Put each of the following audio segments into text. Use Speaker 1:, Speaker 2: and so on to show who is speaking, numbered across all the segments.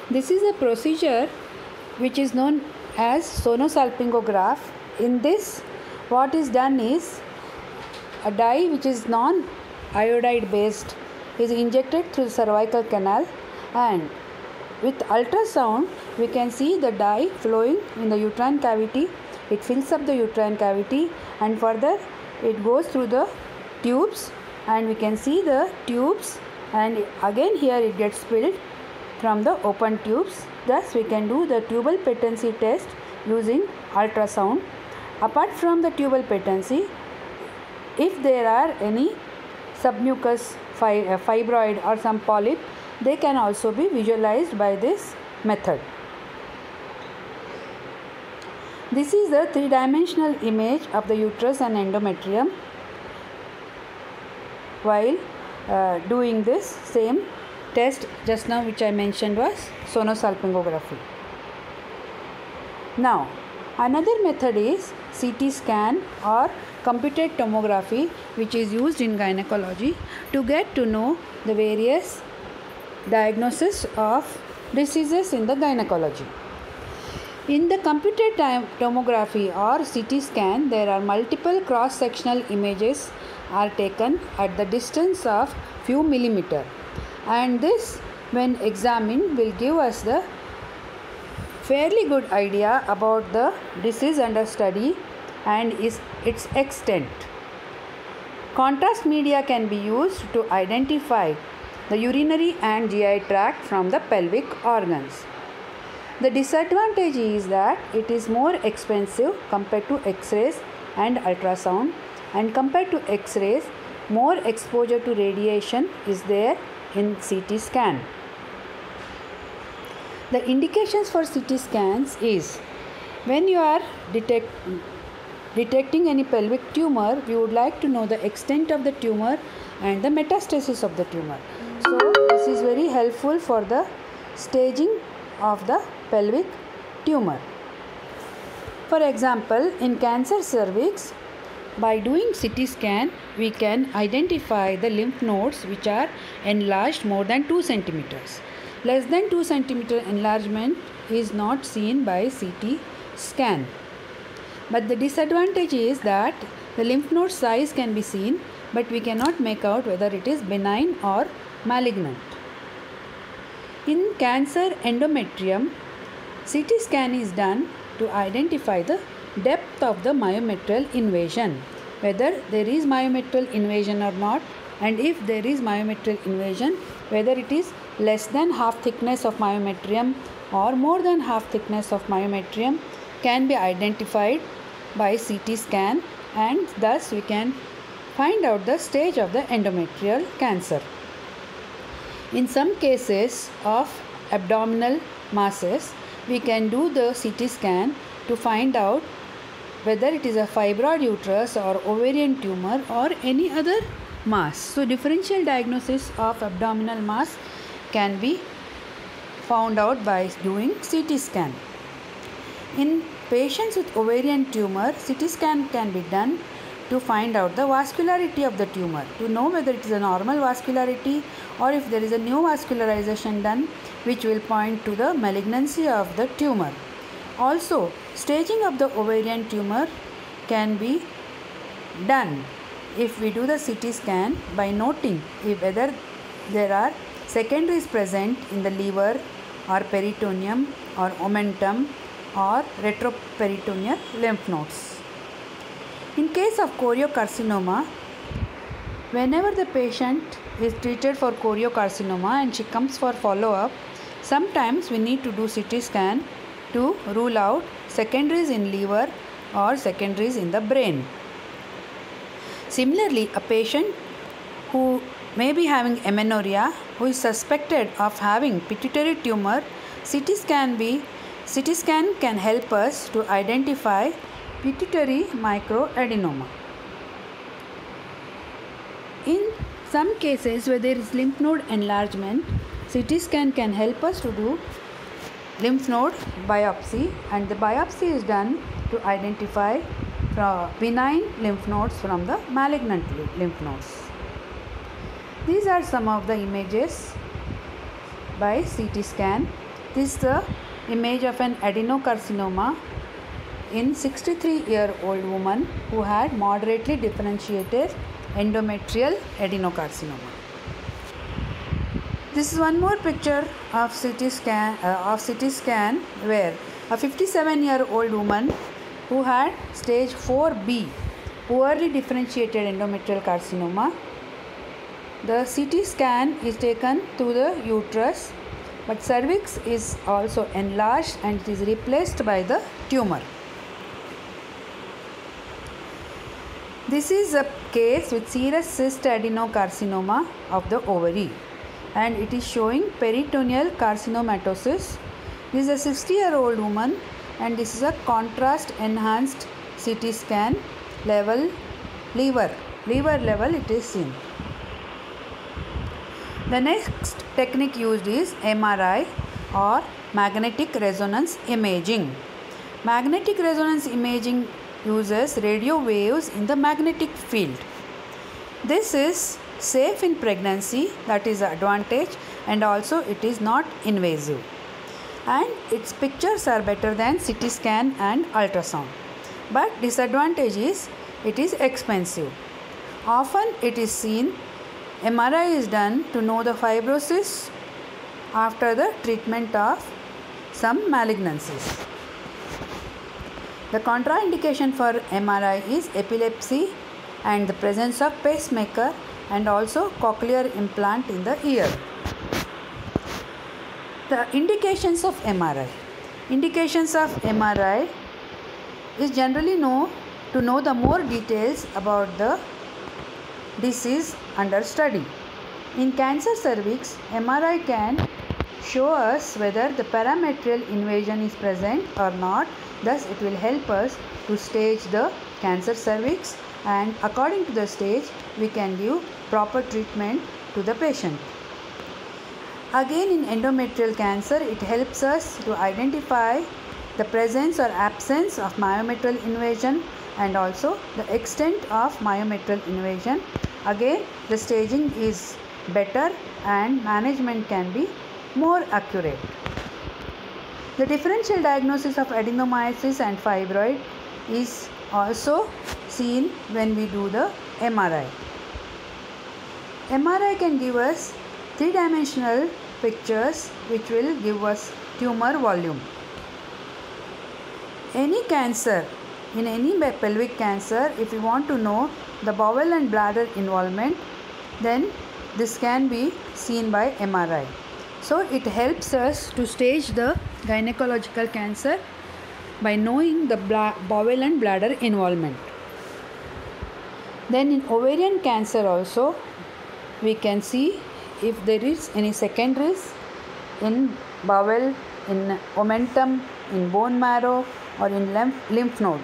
Speaker 1: This is a procedure which is known as sonosalpingograph. In this, what is done is a dye which is non-iodide based is injected through the cervical canal, and with ultrasound we can see the dye flowing in the uterine cavity. It fills up the uterine cavity and further it goes through the tubes, and we can see the tubes, and again here it gets filled from the open tubes. Thus we can do the tubal patency test using ultrasound. Apart from the tubal patency, if there are any submucous fibroid or some polyp, they can also be visualized by this method. This is the three-dimensional image of the uterus and endometrium while doing this same test just now which I mentioned was sonosalpingography. Now another method is CT scan or computed tomography, which is used in gynecology to get to know the various diagnosis of diseases in the gynecology. In the computed tomography or CT scan, there are multiple cross-sectional images are taken at the distance of few millimeter, and this when examined will give us the fairly good idea about the disease under study and its extent. Contrast media can be used to identify the urinary and GI tract from the pelvic organs. The disadvantage is that it is more expensive compared to X-rays and ultrasound, and compared to X-rays, more exposure to radiation is there in CT scan. The indications for CT scans is when you are detecting any pelvic tumor, we would like to know the extent of the tumor and the metastasis of the tumor. So this is very helpful for the staging of the pelvic tumor. For example, in cancer cervix, by doing CT scan, we can identify the lymph nodes which are enlarged more than 2 centimeters. Less than 2 centimeter enlargement is not seen by CT scan. But the disadvantage is that the lymph node size can be seen, but we cannot make out whether it is benign or malignant. In cancer endometrium, CT scan is done to identify the depth of the myometrial invasion, whether there is myometrial invasion or not, and if there is myometrial invasion, whether it is less than half thickness of myometrium or more than half thickness of myometrium can be identified by CT scan, and thus we can find out the stage of the endometrial cancer. In some cases of abdominal masses, we can do the CT scan to find out whether it is a fibroid uterus or ovarian tumor or any other mass. So differential diagnosis of abdominal mass can be found out by doing CT scan. In patients with ovarian tumor, CT scan can be done to find out the vascularity of the tumor, to know whether it is a normal vascularity or if there is a new vascularization done which will point to the malignancy of the tumor. Also, staging of the ovarian tumor can be done if we do the CT scan by noting whether there are secondaries present in the liver or peritoneum or omentum or retroperitoneal lymph nodes. In case of choriocarcinoma, whenever the patient is treated for choriocarcinoma and she comes for follow-up, sometimes we need to do CT scan to rule out secondaries in liver or secondaries in the brain. Similarly, a patient who may be having amenorrhea, who is suspected of having pituitary tumor, CT scan can help us to identify pituitary microadenoma. In some cases where there is lymph node enlargement, CT scan can help us to do lymph node biopsy, and the biopsy is done to identify benign lymph nodes from the malignant lymph nodes. These are some of the images by CT scan. This is the image of an adenocarcinoma in 63-year-old woman who had moderately differentiated endometrial adenocarcinoma. This is one more picture of CT scan where a 57-year-old woman who had stage 4B poorly differentiated endometrial carcinoma. The CT scan is taken through the uterus, but cervix is also enlarged and it is replaced by the tumor. This is a case with serous cyst adenocarcinoma of the ovary, and it is showing peritoneal carcinomatosis. This is a 60-year-old woman, and this is a contrast enhanced CT scan level liver level it is seen. The next technique used is MRI or magnetic resonance imaging. Magnetic resonance imaging uses radio waves in the magnetic field. This is safe in pregnancy, that is the advantage, and also it is not invasive. And its pictures are better than CT scan and ultrasound. But disadvantage is it is expensive. Often it is seen MRI is done to know the fibrosis after the treatment of some malignancies. The contraindication for MRI is epilepsy and the presence of pacemaker and also cochlear implant in the ear. The indications of MRI. Indications of MRI is generally to know the more details about the disease under study. In cancer cervix, MRI can show us whether the parametrial invasion is present or not. Thus, it will help us to stage the cancer cervix, and according to the stage, we can give proper treatment to the patient. Again, in endometrial cancer, it helps us to identify the presence or absence of myometrial invasion and also the extent of myometrial invasion. Again, the staging is better and management can be more accurate. The differential diagnosis of adenomyosis and fibroid is also seen when we do the MRI. MRI can give us three-dimensional pictures which will give us tumor volume. Any cancer, in any pelvic cancer, if you want to know the bowel and bladder involvement, then this can be seen by MRI. So it helps us to stage the gynecological cancer by knowing the bowel and bladder involvement. Then in ovarian cancer also, we can see if there is any secondaries in bowel, in omentum, in bone marrow or in lymph node.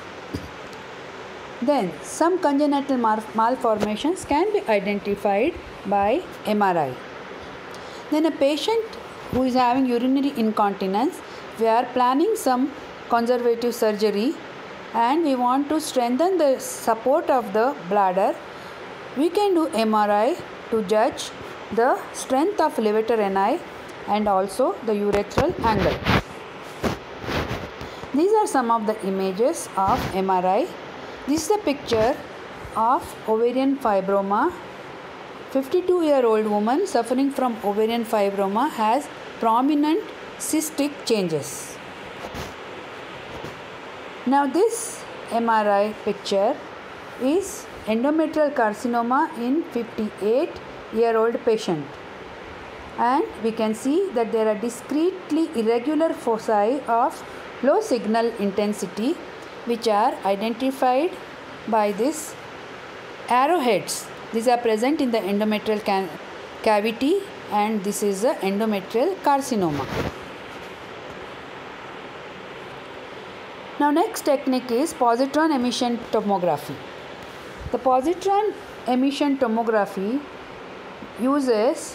Speaker 1: Then some congenital malformations can be identified by MRI. Then a patient who is having urinary incontinence, we are planning some conservative surgery and we want to strengthen the support of the bladder, we can do MRI to judge the strength of levator ani and also the urethral angle. These are some of the images of MRI. This is a picture of ovarian fibroma. 52-year-old woman suffering from ovarian fibroma has prominent cystic changes. Now this MRI picture is endometrial carcinoma in 58-year-old patient, and we can see that there are discretely irregular foci of low signal intensity which are identified by these arrowheads. These are present in the endometrial cavity, and this is the endometrial carcinoma. Now next technique is positron emission tomography. The positron emission tomography uses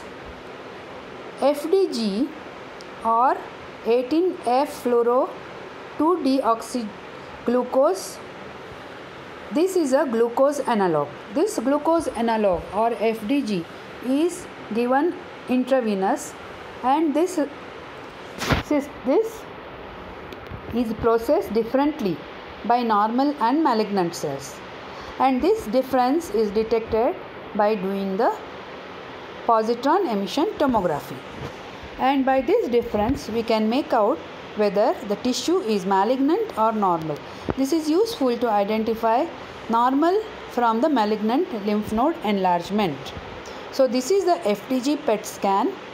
Speaker 1: FDG or 18F-fluoro 2-deoxyglucose. This is a glucose analog. This glucose analog or FDG is given intravenous, and this Since this is processed differently by normal and malignant cells, and this difference is detected by doing the positron emission tomography, and by this difference we can make out whether the tissue is malignant or normal. This is useful to identify normal from the malignant lymph node enlargement. So this is the FDG PET scan